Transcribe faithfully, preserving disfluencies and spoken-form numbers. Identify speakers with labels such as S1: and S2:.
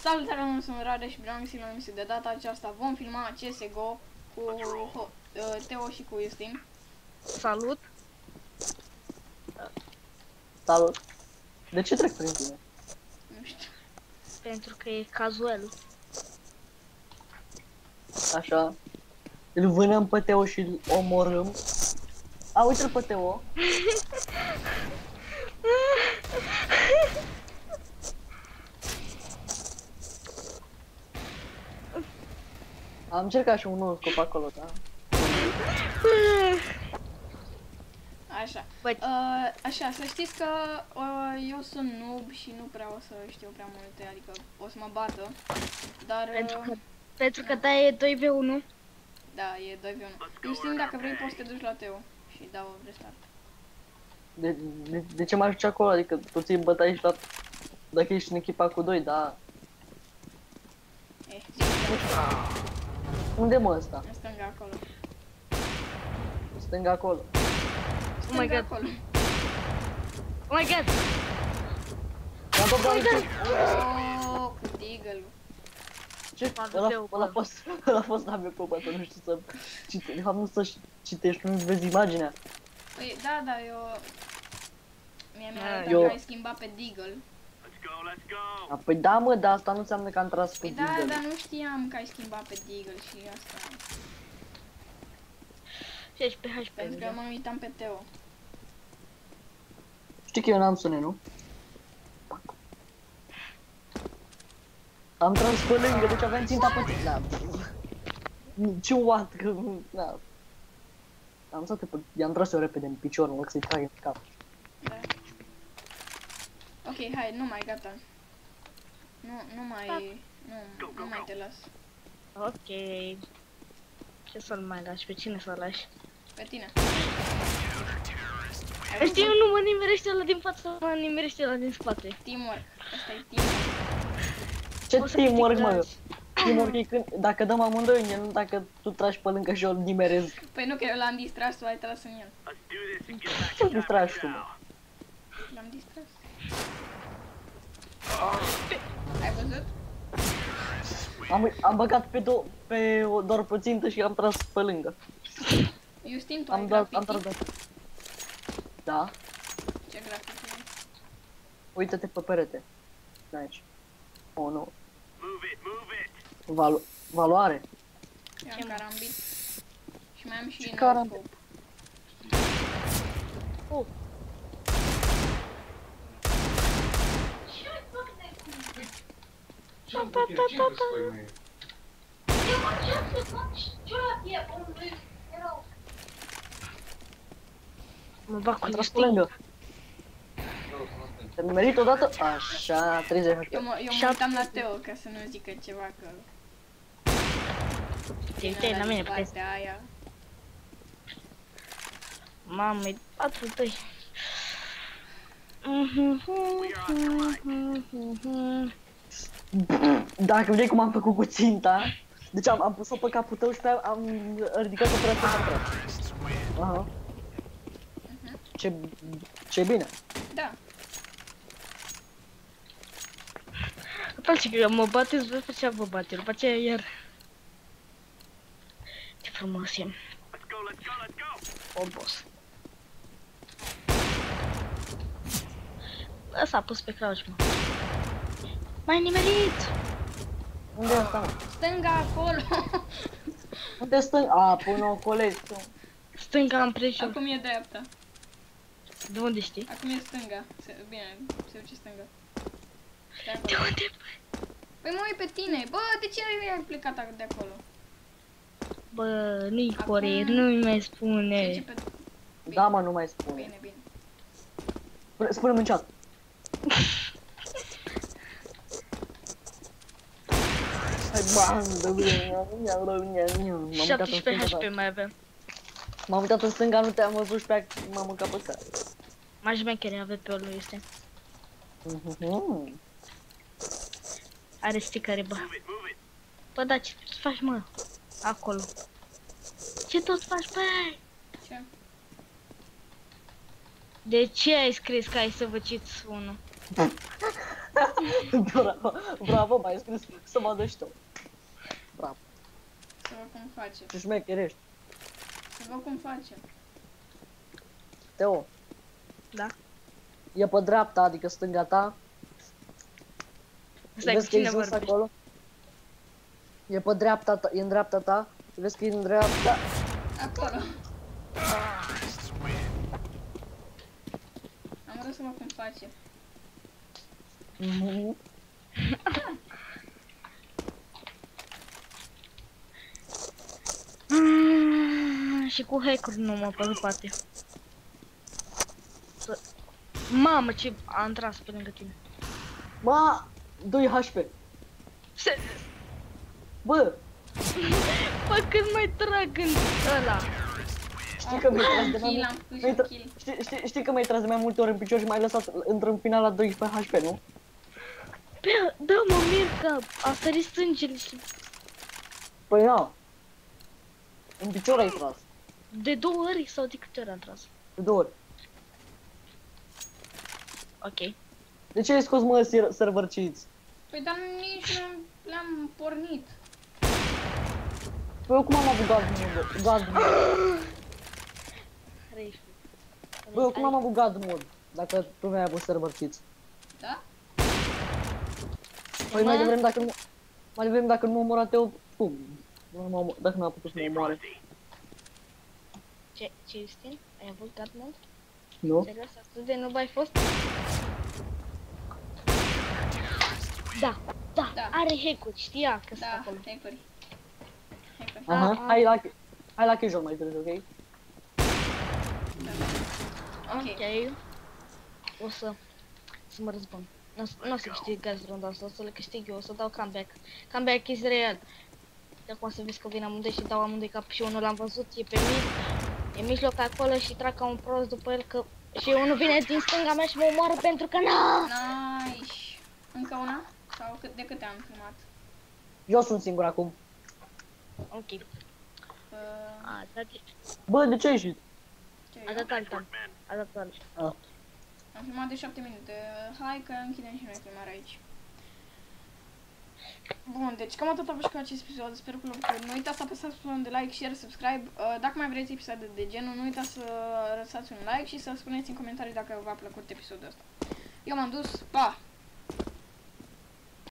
S1: Salutare, eu sunt Rade și vreau să la emisiune. De data aceasta vom filma C S G O cu uh, Teo și cu Justin.
S2: Salut!
S3: Salut! De ce trec prin tine?
S1: Nu știu.
S2: Pentru că e cazuel.
S3: Așa. Îl vânăm pe Teo și îl omorâm. A, uite-l pe Teo. Am încercat și un nou scop acolo, da?
S1: Așa.
S2: Băi.
S1: Uh, așa, să știți că uh, eu sunt noob și nu prea o să știu prea multe, adică o să mă bată. Dar... Uh,
S2: Pentru că, pentru că da, e doi v unu.
S1: Da, e doi v unu. Justin, dacă vrei poți să te duci la Teo și dau restart.
S3: De, de, de ce m-aș duce acolo? Adică tu ții bătaie și la... Dacă ești în echipa cu doi, da...
S1: Eh, zic,
S3: Unde mă ăsta?
S1: în stânga acolo.
S3: Stânga acolo.
S2: Oh my
S1: Stânga
S2: god!
S1: acolo.
S2: Oh my god!
S3: Am tot doar ce?
S1: Oh, cu deagle-ul.
S3: Ce?
S2: M-a dus
S3: Ăla
S2: eu,
S3: ăla a
S2: bă.
S3: fost, ăla a fost la mea copătă, nu știu să citești. De fapt nu să citești, nu vezi imaginea.
S1: Păi, da, da, eu... Mie mi-a
S2: Ah,
S1: arătat
S3: eu-
S1: că ai schimbat pe deagle.
S3: A, păi da mă, dar asta nu înseamnă că am tras cu
S1: Păi da,
S3: Deagle.
S1: dar nu știam că ai schimbat pe deagle și asta.
S2: Și pe H P.
S1: Pentru că mă uitam pe Teo.
S3: Știi că eu n-am sune, nu? Am tras pe lângă, deci aveam ținta pe tine. Da. Ce what, că... Da. Am stat pe... I-am tras eu repede în picior, în loc să-i trag în cap.
S1: Da. Ok, hai, nu mai, gata. Nu, nu mai... Nu, nu mai te las.
S2: Ok. Ce să-l mai lași? Pe cine să-l lași?
S1: Pe tine.
S2: Știi, nu mă nimerește ăla din față, mă nimerește ăla din spate.
S1: Teamwork. Asta e teamwork.
S3: Ce
S2: O să
S3: teamwork,
S2: câștig
S3: mă?
S2: azi.
S3: Teamwork e când... Dacă dăm amândoi în el, nu dacă tu tragi pe lângă și eu îl nimerez.
S1: Păi nu, că eu l-am distras, tu ai tras în el.
S3: Ce-l distragi tu, mă?
S1: L-am distras. Ai văzut?
S3: Am, am băgat pe, do pe o, doar pe țintă și am tras pe lângă.
S1: Justin, tu ai
S3: Am dat, am
S1: graffiti?
S3: tras. Da.
S1: Ce graffiti ai?
S3: Uită-te pe perete. Aici. Oh, nu. Valo valoare.
S1: Eu am carambit. Și mai am și
S3: Ce
S1: no
S3: carambit?
S1: scope.
S2: Oh.
S4: Ce pa, pa, pa, pa.
S2: Mă bag cu
S3: Am tras pe
S2: Justin.
S3: lângă. Te-am nimerit odată? Așa, treizeci H P.
S1: Eu mă, eu mă uitam la Teo ca să nu zică ceva că...
S2: Te uitai la mine,
S1: pe
S2: pe
S1: partea aia.
S2: Mamă, e patru doi.
S3: Dacă vedeai cum am făcut cu ținta, deci am, am pus-o pe capul tău și pe aia am ridicat-o pe aia. Aha. Ce, ce bine.
S1: Da.
S2: Place că mă bateți, vă facea vă bate, după aceea iar. Ce frumos e. O boss. Ăsta a pus pe crouch, mă. M-ai nimerit!
S3: Unde e asta, mă?
S1: Stânga acolo.
S3: Unde stâng? A, până o colegi tu.
S2: Stânga am preciu.
S1: Acum e dreapta.
S2: De unde știi?
S1: Acum e stânga. Se, bine, se duce stânga. Stai
S2: De
S1: acolo.
S2: unde?
S1: Păi mă uit pe tine. Bă, de ce ai plecat de acolo?
S2: Bă, nu-i
S1: Acum-
S2: corect, nu-i mai
S1: Se duce
S2: spune.
S1: pe...
S3: Da, mă, nu mai spune.
S1: Bine, bine.
S3: Spune- Spune-mi în chat. Hai, bandă, bine. M-am uitat în
S2: șaptesprezece
S3: stânga,
S2: H P mai avem.
S3: m-am uitat în stânga, nu te-am văzut și pe aia m-am mâncat pe scară.
S2: Mai șmecheri avea pe ăla este.
S3: Mhm.
S2: Are sticăre, bă. Bă, da, ce tot faci, mă? Acolo. Ce tot faci, băi?
S1: Ce?
S2: De ce ai scris că ai să vă ciți unul?
S3: Bravo, bravo, mai ai scris să mă dă și tu. Bravo.
S1: Să văd cum face.
S3: Ce șmecher ești.
S1: Să văd cum face.
S3: Teo,
S2: Da?
S3: e pe dreapta, adică stânga ta.
S2: Stai,
S3: Vezi
S2: cu
S3: că e
S2: cine
S3: jos
S2: vorbești?
S3: acolo? E pe dreapta ta, e în dreapta ta. Vezi că e în dreapta.
S1: Acolo. Am vrut să văd cum face.
S3: Mhm.
S2: Mm, și cu hack-uri nu mă pe spate. Să- Mamă, ce am tras pe lângă tine.
S3: Ma, doi H P.
S2: Se-
S3: Bă,
S2: Bă, cât mai trag în ăla.
S3: știi că mi-ai tras de mai
S1: Kill,
S3: mult.
S1: am făcut și
S3: mi-ai
S1: un
S3: tra-
S1: kill.
S3: Știi, știi, știi că mi-ai tras de mai multe ori în picior și m-ai lăsat într-un final la doisprezece H P, nu?
S2: Bă, da, mă mir că a sărit sângele și
S3: Păi na. În picior ai tras.
S2: de două ori sau de câte ori am tras?
S3: De două ori.
S2: Ok.
S3: De ce ai scos mă ser- server cheats?
S1: Păi dar nici nu le-am pornit.
S3: Păi eu cum am avut gaz mod? Gaz mod?
S2: Rage.
S3: Bă, eu cum am avut gaz mod? Dacă tu mi-ai avut server cheats.
S1: Da?
S3: Păi mai devreme dacă nu... Mai devreme dacă nu mă omora Teo, cum? Nu m-a omor- Dacă nu a putut să mă omoare.
S2: Ce, ce, Justin? Ai avut God mode?
S3: Nu?
S2: Serios? Atât de noob ai fost? Da, da,
S1: Da.
S2: are hack-uri, știa că sunt
S1: Da,
S2: acolo.
S1: hackuri. Hackuri.
S3: Aha,
S2: Ah,
S3: hai la... Hai la casual mai târziu, ok?
S1: Ok.
S2: Ok. O să, să mă răzbun. Nu o să- nu o să câștig gaz runda asta, o să le câștig eu, o să dau comeback. Comeback is real. De acum să vezi că vin amândoi și dau amândoi cap și unul l-am văzut, e pe mid, e în mijloc acolo și trag ca un prost după el că... Și unul vine din stânga mea și mă omoară pentru că na.
S1: Nice. Încă una? Sau cât, de câte am filmat?
S3: Eu sunt singur acum.
S2: Ok.
S1: Uh,
S2: A, dat,
S3: Bă, de ce ai ieșit?
S1: ce
S2: a dat alta. A dat alta.
S3: Ah.
S1: Am filmat de șapte minute. Hai că închidem și noi filmarea aici. Bun, deci cam atât a fost cu acest episod. Sper că v-a plăcut. Nu uitați să apăsați butonul de like, share, subscribe. Uh, Dacă mai vreți episoade de genul, nu uitați să lăsați un like și să spuneți în comentarii dacă v-a plăcut episodul ăsta. Eu m-am dus, pa!